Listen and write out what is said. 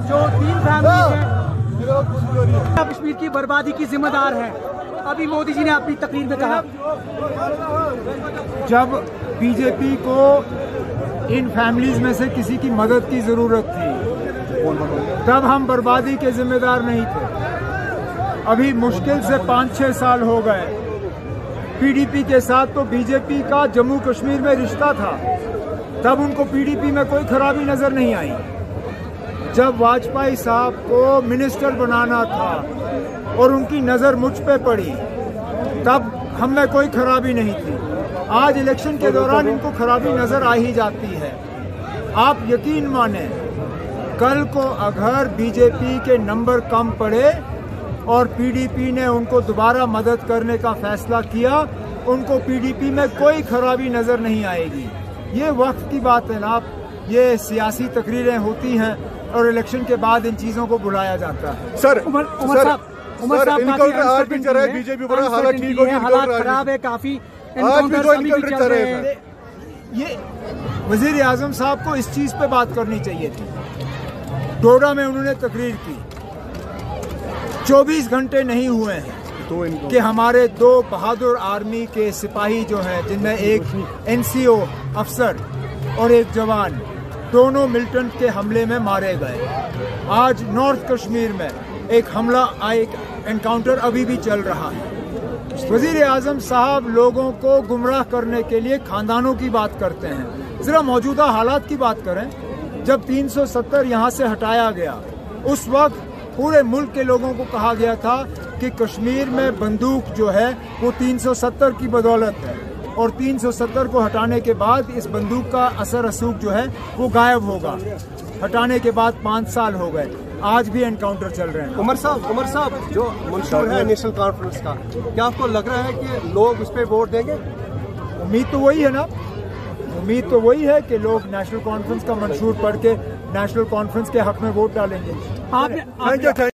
जो 3 फैमिली है कश्मीर की बर्बादी की जिम्मेदार है। अभी मोदी जी ने अपनी तकरीर में कहा, जब बीजेपी को इन फैमिलीज में से किसी की मदद की जरूरत थी तब हम बर्बादी के जिम्मेदार नहीं थे। अभी मुश्किल से 5-6 साल हो गए। पीडीपी के साथ तो बीजेपी का जम्मू कश्मीर में रिश्ता था, तब उनको पीडीपी में कोई खराबी नजर नहीं आई। जब वाजपेयी साहब को मिनिस्टर बनाना था और उनकी नजर मुझ पे पड़ी तब हम में कोई खराबी नहीं थी। आज इलेक्शन के दौरान इनको खराबी नजर आ ही जाती है। आप यकीन माने, कल को अगर बीजेपी के नंबर कम पड़े और पीडीपी ने उनको दोबारा मदद करने का फैसला किया, उनको पीडीपी में कोई खराबी नजर नहीं आएगी। ये वक्त की बात है ना, ये सियासी तकरीरें होती हैं और इलेक्शन के बाद इन चीजों को बुलाया जाता है। सर उमर साहब बीजेपी पर हालात ठीक है, हालात खराब है काफी, ये वजीर आजम साहब को इस चीज पे बात करनी चाहिए थी। डोडा में उन्होंने तकरीर की, 24 घंटे नहीं हुए हैं कि हमारे 2 बहादुर आर्मी के सिपाही जो हैं, जिनमें एक एनसीओ अफसर और एक जवान, दोनों मिलिटेंट के हमले में मारे गए। आज नॉर्थ कश्मीर में एक हमला, एक एनकाउंटर अभी भी चल रहा है। वजीर आजम साहब लोगों को गुमराह करने के लिए खानदानों की बात करते हैं। जरा मौजूदा हालात की बात करें। जब 370 यहाँ से हटाया गया, उस वक्त पूरे मुल्क के लोगों को कहा गया था कि कश्मीर में बंदूक जो है वो 370 की बदौलत है, और 370 को हटाने के बाद इस बंदूक का असर रसूख जो है वो गायब होगा। हटाने के बाद 5 साल हो गए, आज भी एनकाउंटर चल रहे हैं। उमर साहब जो मंशूर है नेशनल कॉन्फ्रेंस का, क्या आपको लग रहा है कि लोग उस पर वोट देंगे? उम्मीद तो वही है ना, उम्मीद तो वही है कि लोग नेशनल कॉन्फ्रेंस का मंशूर पढ़ के नेशनल कॉन्फ्रेंस के हक में वोट डालेंगे। आपने